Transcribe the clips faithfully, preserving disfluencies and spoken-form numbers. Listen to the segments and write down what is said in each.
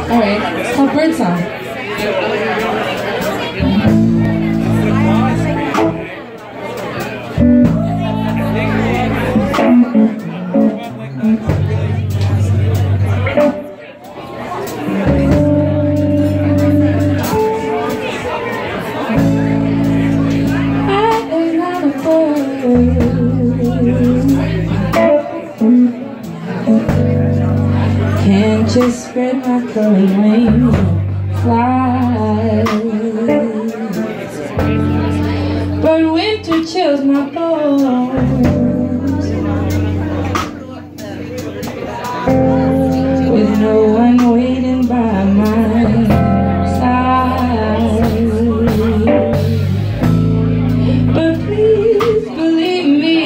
Alright, it's called Bird Song. Can't just spread my curly wings and fly, but winter chills my bones, with no one waiting by my side. But please believe me,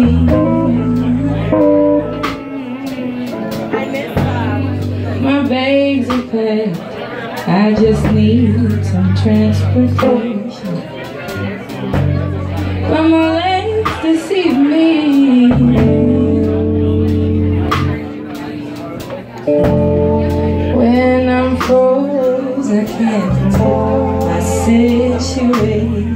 my bags are packed, I just need some transportation. But my legs deceive me. When I'm froze, I can't control my situation.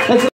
Let's